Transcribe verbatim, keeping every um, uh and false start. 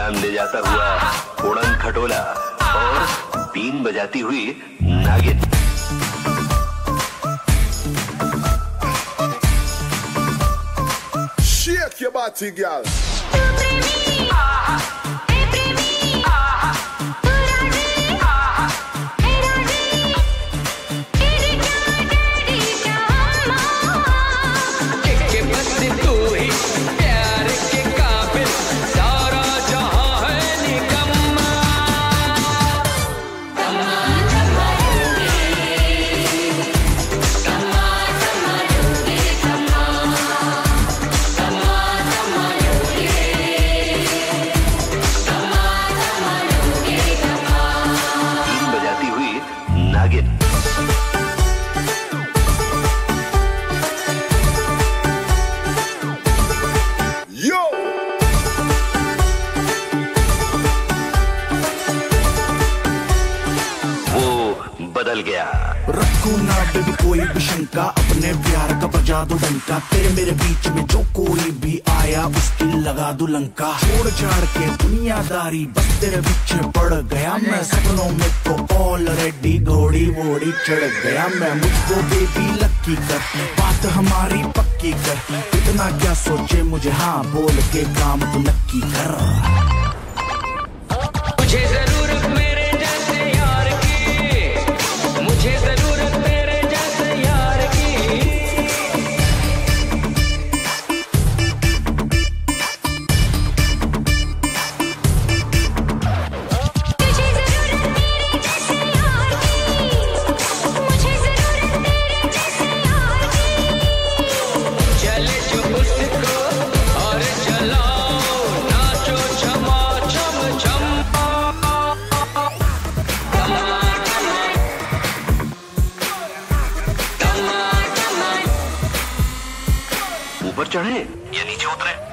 जान ले जाता हुआ उड़न खटोला और बीन बजाती हुई नागिन। Shake your body, girl. बदल गया। रखो ना बेबी कोई भी शंका, अपने प्यार का बजा दो डंका। तेरे मेरे बीच में जो कोई भी आया उसकी लगा दो लंका। छोड़ छाड़ के दुनियादारी बस तेरे पीछे पड़ गया मैं। सपनों में तो ऑलरेडी घोड़ी वोड़ी चढ़ गया मैं। मुझको बेबी लक्की कर, बात हमारी पक्की कर। इतना क्या सोचे मुझे हाँ बोल के काम तो नक्की कर। मुझे जरूरत मेरे जैसे यार की, मुझे जरूरत मेरे जैसे यार की। तुझे जरूरत मेरे जैसे यार की, मुझे जरूरत मेरे जैसे यार की। चले जो उसको और चलाओ नाचो छमा छम छम। ऊपर चढ़े या नीचे उतरे?